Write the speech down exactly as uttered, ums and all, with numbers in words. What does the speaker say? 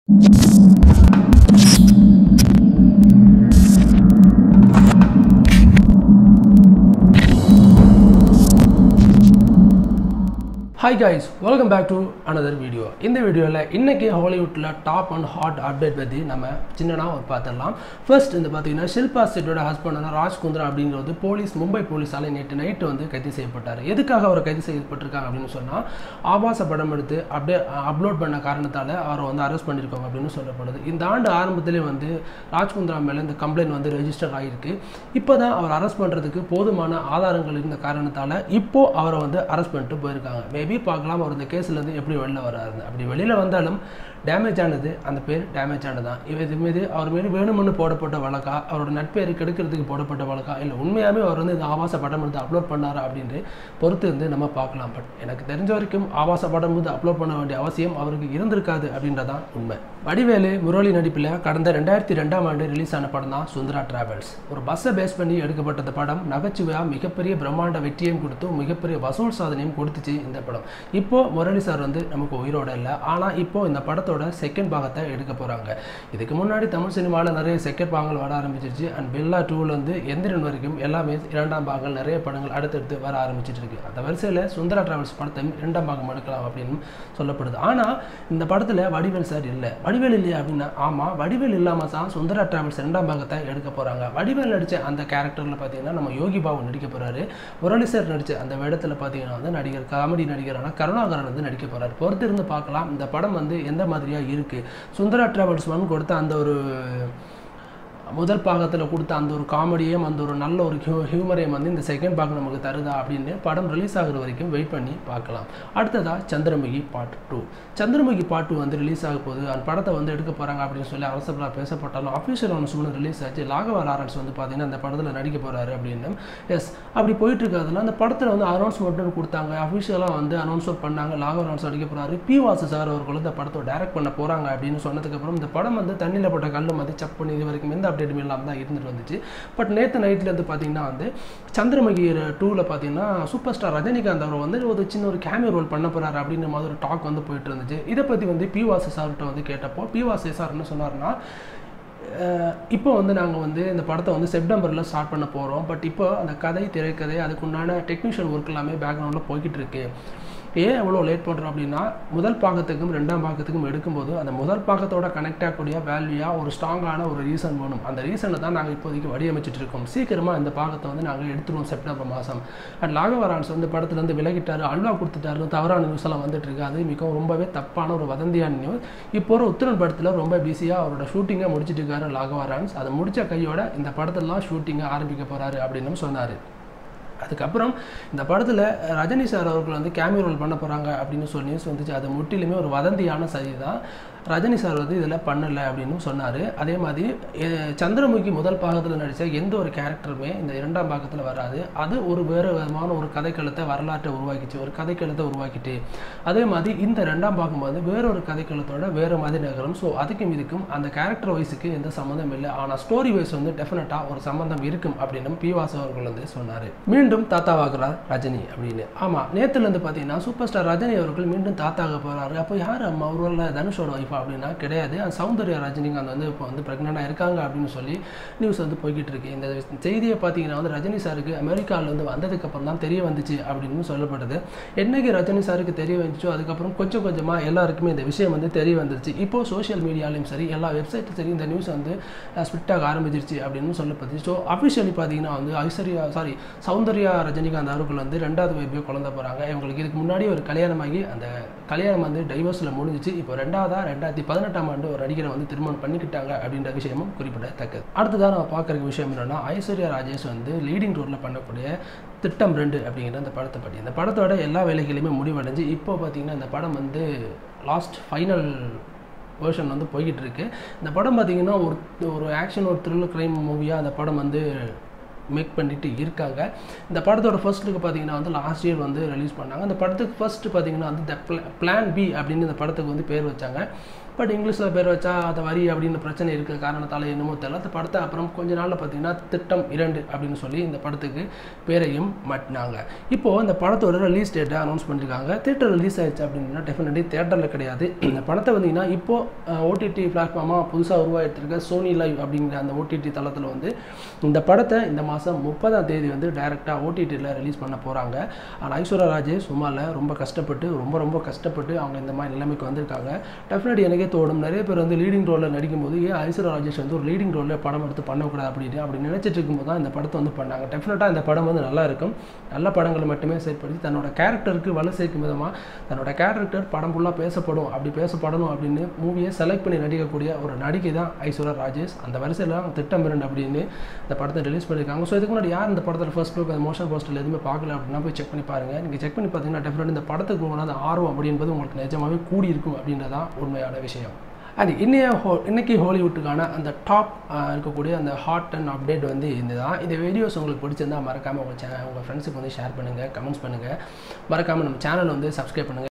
Hi guys, welcome back to another video. In the video la innைக்கு Hollywoodல top and hot update பத்தி நம்ம சின்னனா ஒரு பார்த்தறலாம். ஃபர்ஸ்ட் இந்த பாத்தீங்கன்னா ஷில்பா செட்டோட ஹஸ்பண்டான ராஜ் குந்த்ரா அப்படிங்கிறது போலீஸ் மும்பை போலீஸால நேற்று நைட் வந்து கைது செய்யப்பட்டார். எதுக்காக அவர் கைது செய்யப்பட்டிருக்காங்க அப்படின்னு சொன்னா ஆபாச படம் எடுத்து அப்படியே அப்லோட் பண்ண காரணத்தால அவரை வந்து அரெஸ்ட் பண்ணிருக்காங்க அப்படின்னு சொல்லப்படுது. இந்த ஆண்டு ஆரம்பத்திலே வந்து ராஜ் குந்த்ரா மேல இந்த கம்ப்ளைண்ட் வந்து ரெஜிஸ்டர் ஆகிருக்கு. இப்போதான் அவர் அரெஸ்ட் பண்றதுக்கு போதுமான ஆதாரங்கள் இருந்த காரணத்தால இப்போ அவரை வந்து அரெஸ்ட் பண்ணிட்டு போயிருக்காங்க. மேபி பார்க்கலாம் அவர் இந்த கேஸ்ல இருந்து எப்படி வெளில வராரு. அப்படி வெளியில வந்தாலும் டேமேஜ் ஆனது அந்த பேர் டேமேஜ் ஆனதான். இது மீது அவர் மீது வேணுமென்னு போடப்பட்ட வழக்கா, அவரோட நட்பேறு கெடுக்கிறதுக்கு போடப்பட்ட வழக்கா, இல்லை உண்மையாகவே அவர் வந்து இந்த ஆபாச படம் எடுத்து அப்லோட் பண்ணாரா அப்படின்ட்டு பொறுத்து வந்து நம்ம பார்க்கலாம். பட் எனக்கு தெரிஞ்ச வரைக்கும் ஆபாச படம் வந்து அப்லோட் பண்ண வேண்டிய அவசியம் அவருக்கு இருந்திருக்காது அப்படின்றதான் உண்மை. வடிவேலு முரளி நடிப்பில் கடந்த ரெண்டாயிரத்தி ரெண்டாம் ஆண்டு ரிலீஸ் ஆன படம் தான் சுந்தரா டிராவல்ஸ். ஒரு பஸ்ஸை பேஸ் பண்ணி எடுக்கப்பட்ட படம் நகைச்சுவையா மிகப்பெரிய பிரம்மாண்ட வெற்றியையும் கொடுத்து மிகப்பெரிய வசூல் சாதனையும் கொடுத்துச்சு இந்த படம். இப்போ முரளி சார் வந்து நமக்கு உயிரோட இல்லை, ஆனால் இப்போ இந்த படத்தோட செகண்ட் பாகத்தை எடுக்க போறாங்க. இதுக்கு முன்னாடி தமிழ் சினிமாவில் நிறைய செகண்ட் பாகங்கள் வர ஆரம்பிச்சிருச்சு. அண்ட் பில்லா டூல இருந்து எந்திரன் வரைக்கும் எல்லாமே இரண்டாம் பாகங்கள் நிறைய படங்கள் அடுத்தடுத்து வர ஆரம்பிச்சிட்டு இருக்கு. அந்த வரிசையில் சுந்தரா டிராவல்ஸ் படத்தை இரண்டாம் பாகம் எடுக்கலாம் அப்படின்னு சொல்லப்படுது. ஆனால் இந்த படத்தில் வடிவேல் சார் இல்லை. வடிவேல் இல்லையா அப்படின்னா ஆமாம், வடிவேல் இல்லாமல் தான் சுந்தரா டிராவல்ஸ் இரண்டாம் பாகத்தை எடுக்க போறாங்க. வடிவேல் நடித்த அந்த கேரக்டரில் பார்த்தீங்கன்னா நம்ம யோகி பாபு நடிக்க போறாரு. முரளி சார் நடித்த அந்த இடத்துல பார்த்தீங்கன்னா வந்து நடிகர் காமெடி நடிகரான கருணாகரன் வந்து நடிக்க போறாரு. பொறுத்து இருந்து பார்க்கலாம் இந்த படம் வந்து எந்த மாதிரியா இருக்கு. சுந்தரா டிராவல்ஸ் ஒன் கொடுத்த அந்த ஒரு முதல் பாகத்தில் கொடுத்த அந்த ஒரு காமெடியும் அந்த ஒரு நல்ல ஒரு ஹியூ ஹியூமரையும் வந்து இந்த செகண்ட் பாகம் நமக்கு தருதா அப்படின்னு படம் ரிலீஸ் ஆகிற வரைக்கும் வெயிட் பண்ணி பார்க்கலாம். அடுத்ததாக Chandramukhi part two. Chandramukhi part two வந்து ரிலீஸ் ஆக போகுது. அந்த படத்தை வந்து எடுக்க போகிறாங்க அப்படின்னு சொல்லி அரசப்படாக பேசப்பட்டாலும் அஃபிஷியல் அனௌன்ஸ்மெண்ட் ரிலீஸ் ஆச்சு. லாகவா லாரன்ஸ் வந்து பார்த்தீங்கன்னா அந்த படத்தில் நடிக்க போகிறாரு அப்படின்னு. எஸ், அப்படி போயிட்டு இருக்கிறதுல அந்த படத்தில் வந்து அனௌன்ஸ்மெண்ட்னு கொடுத்தாங்க. அஃபிஷியலாக வந்து அனௌன்ஸ்மெண்ட் பண்ணாங்க. லாகவா லாரன்ஸ் நடிக்க போகிறாரு. பி வாசு சார் அவர்கள் இந்த படத்தை டைரக்ட் பண்ண போகிறாங்க அப்படின்னு சொன்னதுக்கப்புறம் இந்த படம் வந்து தண்ணியில் போட்ட கல் மாதிரி சப் பண்ணி இது வரைக்கும் எந்த அப்டேட் இல்லாமல் தான் இருந்துட்டு வந்துச்சு. பட் நேற்று நைட்ல இருந்து பார்த்தீங்கன்னா வந்து சந்திரமுகி டூவில் பார்த்தீங்கன்னா சூப்பர் ஸ்டார் ரஜினிகாந்த் அவர் வந்து ஒரு சின்ன ஒரு கேமியோ ரோல் பண்ண போறாரு அப்படின்ற மாதிரி ஒரு டாக் வந்து போயிட்டு இருந்துச்சு. இதை பற்றி வந்து பி வாசு சார்கிட்ட வந்து கேட்டப்போ பி வாசு சார் என்ன சொன்னார்னா, இப்போ வந்து நாங்கள் வந்து இந்த படத்தை வந்து செப்டம்பரில் ஸ்டார்ட் பண்ண போகிறோம். பட் இப்போ அந்த கதை திரைக்கதை அதுக்குண்டான டெக்னீஷியல் ஒர்க் எல்லாமே பேக்ரவுண்டில் போய்கிட்டு இருக்கு. ஏன் எவ்வளோ லேட் பண்ணுறோம் அப்படின்னா முதல் பாகத்துக்கும் ரெண்டாம் பாகத்துக்கும் எடுக்கும்போது அந்த முதல் பாகத்தோட கனெக்ட் ஆகக்கூடிய வேல்யூயாக ஒரு ஸ்ட்ராங்கான ஒரு ரீசன் வேணும். அந்த ரீசனை தான் நாங்கள் இப்போதைக்கு வடிவமைச்சிட்டு இருக்கோம். சீக்கிரமாக இந்த பாகத்தை வந்து நாங்கள் எடுத்துருவோம் செப்டம்பர் மாதம். அண்ட் லாகவரான்ஸ் வந்து படத்துலேருந்து விலகிட்டாரு, அல்வா கொடுத்துட்டாரு, தவறான நியூஸ் எல்லாம் வந்துட்டு இருக்கு. அது மிகவும் ரொம்பவே தப்பான ஒரு வதந்தியான நியூஸ். இப்போ ஒரு உத்தரன் படத்தில் ரொம்ப பிஸியாக அவரோட ஷூட்டிங்கை முடிச்சுட்டு இருக்காரு லாகவரான்ஸ். அதை முடிச்ச கையோட இந்த படத்திலாம் ஷூட்டிங்கை ஆரம்பிக்க போகிறாரு அப்படின்னு சொன்னார். அதுக்கப்புறம் இந்த படத்தில் ரஜினி சார் அவர்கள் வந்து கேமியோ ரோல் பண்ண போகிறாங்க அப்படின்னு சொல்லி நியூஸ் வந்துச்சு. அது முற்றிலுமே ஒரு வதந்தியான சதி தான். ரஜினி சார் வந்து இதில் பண்ணலை அப்படின்னு சொன்னார். அதே மாதிரி சந்திரமுகி முதல் பாகத்தில் நடித்த எந்த ஒரு கேரக்டருமே இந்த இரண்டாம் பாகத்தில் வராது. அது ஒரு வேறு விதமான ஒரு கதைக்களத்தை வரலாற்றை உருவாக்கிச்சு, ஒரு கதைக்களத்தை உருவாக்கிட்டு. அதே மாதிரி இந்த ரெண்டாம் பாகம் வந்து வேறொரு கதைக்களத்தோட வேறு மாதிரி நகரும். ஸோ அதுக்கும் இதுக்கும் அந்த கேரக்டர் வைஸுக்கு எந்த சம்மந்தம் இல்லை. ஆனால் ஸ்டோரி வைஸ் வந்து டெஃபினட்டாக ஒரு சம்மந்தம் இருக்கும் அப்படின்னு பி வாசு அவர்கள் வந்து சொன்னார். மீண்டும் தாத்தாவாகிறார் ரஜினி அப்படின்னு. ஆமாம், நேற்றுலேருந்து பார்த்தீங்கன்னா சூப்பர் ஸ்டார் ரஜினி அவர்கள் மீண்டும் தாத்தாக போகிறாரு. அப்போ யார் அம்மா அவரோட தனுஷோட ஒய்ஃபா அப்படின்னா கிடையாது. அந்த சௌந்தர்யா ரஜினிகாந்த் வந்து இப்போ வந்து பிரெக்னெண்டாக இருக்காங்க அப்படின்னு சொல்லி நியூஸ் வந்து போய்கிட்டு இருக்கு. இந்த செய்தியை பார்த்தீங்கன்னா வந்து ரஜினி சாருக்கு அமெரிக்காவிலேருந்து வந்ததுக்கப்புறம் தான் தெரிய வந்துச்சு அப்படின்னு சொல்லப்படுது. என்னைக்கு ரஜினி சாருக்கு தெரிய வந்துச்சோ அதுக்கப்புறம் கொஞ்சம் கொஞ்சமாக எல்லாருக்குமே இந்த விஷயம் வந்து தெரிய வந்துருச்சு. இப்போ சோஷியல் மீடியாலையும் சரி எல்லா வெப்சைட்டும் சரி இந்த நியூஸ் வந்து ஸ்பிட்டாக ஆரம்பிச்சிருச்சு அப்படின்னு சொல்லப்படுது. ஸோ அஃபிஷியலி பார்த்தீங்கன்னா வந்து ஐஸ்வர்யா சாரி சௌந்தர்யா ரஜினிகாந்த் அவர்கள் வந்து ரெண்டாவது பேபியோ குழந்தை போகிறாங்க. இவங்களுக்கு இதுக்கு முன்னாடி ஒரு கல்யாணமாகி அந்த கல்யாணம் வந்து டைவர்ஸில் முடிஞ்சிச்சு. இப்போ ரெண்டாவதா ரெண்டாயிரத்தி பதினெட்டாம் ஆண்டு ஒரு நடிகரை வந்து திருமணம் பண்ணிக்கிட்டாங்க அப்படின்ற விஷயமும் குறிப்பிடத்தக்கது. அடுத்ததான் நம்ம பார்க்குற விஷயம் என்னன்னா ஐஸ்வர்யா ராஜேஷ் வந்து லீடிங் ரோலில் பண்ணக்கூடிய திட்டம் ரெண்டு அப்படிங்கிற அந்த படத்தை பற்றி. இந்த படத்தோட எல்லா வேலைகளையுமே முடிவடைஞ்சு இப்போ பார்த்தீங்கன்னா இந்த படம் வந்து லாஸ்ட் ஃபைனல் வேர்ஷன் வந்து போய்கிட்டு இருக்கு. இந்த படம் பார்த்தீங்கன்னா ஒரு ஒரு ஆக்ஷன் ஒரு த்ரில்லர் கிரைம் மூவியாக அந்த படம் வந்து மேக் பண்ணிட்டு இருக்காங்க. இந்த படத்தோட ஃபர்ஸ்ட் லுக்கு பார்த்தீங்கன்னா வந்து லாஸ்ட் இயர் வந்து ரிலீஸ் பண்ணாங்க. அந்த படத்துக்கு ஃபர்ஸ்ட் பார்த்தீங்கன்னா வந்து த பிளான் பி அப்படின்னு இந்த படத்துக்கு வந்து பேர் வச்சாங்க. பட் இங்கிலீஷில் பேர் வச்சா அதை வரி அப்படின்னு பிரச்சனை இருக்கிற காரணத்தால் என்னமோ தெரியல அந்த படத்தை அப்புறம் கொஞ்ச நாளில் பார்த்தீங்கன்னா திட்டம் இரண்டு அப்படின்னு சொல்லி இந்த படத்துக்கு பேரையும் மாட்டினாங்க. இப்போது இந்த படத்தோட ரிலீஸ் டேட்டை அனௌன்ஸ் பண்ணியிருக்காங்க. தேட்டர் ரிலீஸ் ஆயிடுச்சு அப்படின்னா டெஃபினெட்லி தேட்டரில் கிடையாது. இந்த படத்தை வந்தீங்கன்னா இப்போது ஓடிடி பிளாட்ஃபார்மாக புதுசாக உருவாகிட்டு சோனி லைவ் அப்படிங்கிற அந்த ஓடிடி தளத்தில் வந்து இந்த படத்தை இந்த மாதம் முப்பதாம் தேதி வந்து டைரெக்டாக ஓடிடியில் ரிலீஸ் பண்ண போகிறாங்க. ஆனால் ஐஸ்வர்யா ராஜேஷ் சும்மால ரொம்ப கஷ்டப்பட்டு ரொம்ப ரொம்ப கஷ்டப்பட்டு அவங்க இந்த மாதிரி நிலைமைக்கு வந்திருக்காங்க. டெஃபினெட்லி எனக்கே தோணும், நிறைய பேர் வந்து லீடிங் ரோலில் நடிக்கும்போது ஏன் ஐஸ்வர்யா ராஜேஷ் வந்து ஒரு லீடிங் ரோலில் படம் எடுத்து பண்ணக்கூடாது அப்படின்னு அப்படி நினச்சிட்டு இருக்கும்போது தான் இந்த படத்தை வந்து பண்ணாங்க. டெஃபினட்டாக இந்த படம் வந்து நல்லா இருக்கும். நல்ல படங்களை மட்டுமே செயற்படுத்தி தன்னோட கேரக்டருக்கு வலு சேர்க்கும் விதமாக தன்னோட கேரக்டர் படம் ஃபுல்லாக பேசப்படும் அப்படி பேசப்படணும் அப்படின்னு மூவியை செலக்ட் பண்ணி நடிக்கக்கூடிய ஒரு நடிகை தான் ஐஸ்வர்யா ராஜேஷ். அந்த வரிசையில் திட்டம் இரண்டு அப்படின்னு இந்த படத்தை ரிலீஸ் பண்ணியிருக்காங்க. ஸோ இதுக்கு முன்னாடி யார் இந்த படத்தில் ஃபர்ஸ்ட் லுக் அந்த மோஷன் போஸ்டரில் எதுவுமே பார்க்கல அப்படின்னா போய் செக் பண்ணி பாருங்கள். நீங்கள் செக் பண்ணி பார்த்தீங்கன்னா டெஃபினட் இந்த படத்துக்கு உங்களால் அந்த ஆர்வம் அப்படின்றது உங்களுக்கு நிஜமாகவே கூடி இருக்கும் அப்படின்றதான் உண்மையான விஷயம். அது இன்னைய ஹோ இன்றைக்கி ஹாலிவுட்டுக்கான அந்த டாப் இருக்கக்கூடிய அந்த ஹாட் அண்ட் அப்டேட் வந்து இந்த தான். இந்த வீடியோஸ் உங்களுக்கு பிடிச்சிருந்தால் மறக்காமல் உங்கள் சே உங்கள் ஃப்ரெண்ட்ஸுக்கு வந்து ஷேர் பண்ணுங்கள், கமெண்ட்ஸ் பண்ணுங்கள், மறக்காமல் நம்ம சேனல் வந்து சப்ஸ்கிரைப் பண்ணுங்கள்.